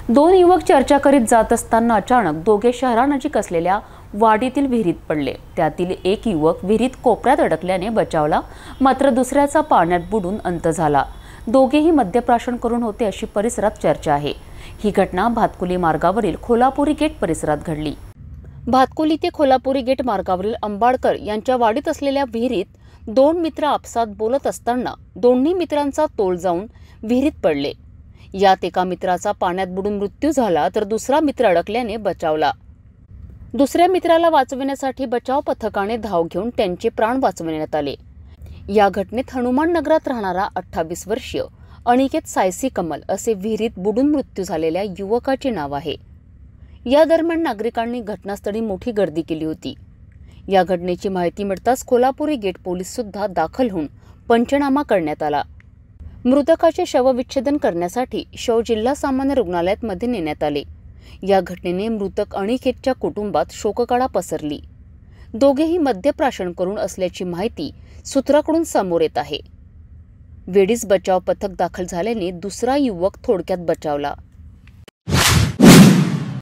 दोन युवक चर्चा करीत जात असताना अचानक दोघे शहरानजीक असलेल्या वाडीतील विहिरीत पडले। त्यातील एक युवक विहिरीत कोपऱ्यात अडकल्याने बचावला, मात्र दुसऱ्याचा पाण्यात बुडून अंत झाला। दोघेही मद्यप्राशन करून होते अशी परिसरात चर्चा आहे। ही घटना भातकुली मार्गावरील खोलापुरी गेट परिसरात घडली। भातकुली ते खोलापुरी गेट मार्गावरील अंबाडकर यांच्या वाडीत असलेल्या विहिरीत दोन मित्र आपसात बोलत असताना दोन्ही मित्रांचा तोल जाऊन विहिरीत पडले। यात एका मित्राचा पाण्यात बुडून मृत्यू झाला, तर दुसरा मित्र अडकल्याने बचावला। दुसऱ्या मित्राला वाचविण्यासाठी बचाव पथकाने धाव घेऊन त्यांचे प्राण वाचवण्यात आले। या घटनेत हनुमान नगरात राहणारा 28 वर्षीय अनिकेत सायसी कमल असे विहिरीत बुडून मृत्यू झालेल्या युवकाचे नाव आहे। या दरम्यान नागरिकांनी घटनास्थळी मोठी गर्दी केली होती। या घटनेची माहिती मिळताच कोल्हापुरी गेट पोलीस सुद्धा दाखल होऊन पंचनामा करण्यात आला। मृतकाचे शवविच्छेदन करण्यासाठी शव जिल्हा सामान्य रुग्णालयात मध्ये नेण्यात आले। या घटनेने मृतक अनिकेतच्या कुटुंबात शोककळा पसरली। दोघेही मद्यप्राशन करून असल्याची माहिती सूत्राकडून समोर येत आहे। वेळीच बचाव पथक दाखल झाल्याने दुसरा युवक थोडक्यात बचावला।